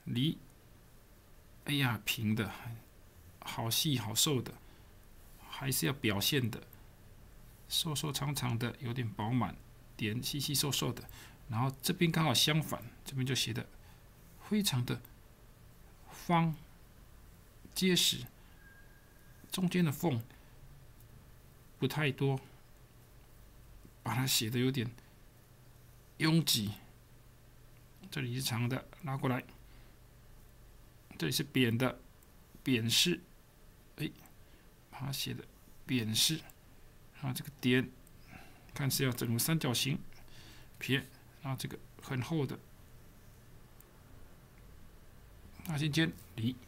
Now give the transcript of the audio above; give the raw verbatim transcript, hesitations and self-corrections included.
梨，哎呀，平的，好细好瘦的，还是要表现的，瘦瘦长长的，有点饱满，点细细瘦瘦的。然后这边刚好相反，这边就写的非常的方结实，中间的缝不太多，把它写的有点拥挤。这里是长的，拉过来，这里是扁的，扁式，哎，把它写的扁式。然后这个点看是要整个三角形撇，然后这个很厚的大尖尖梨。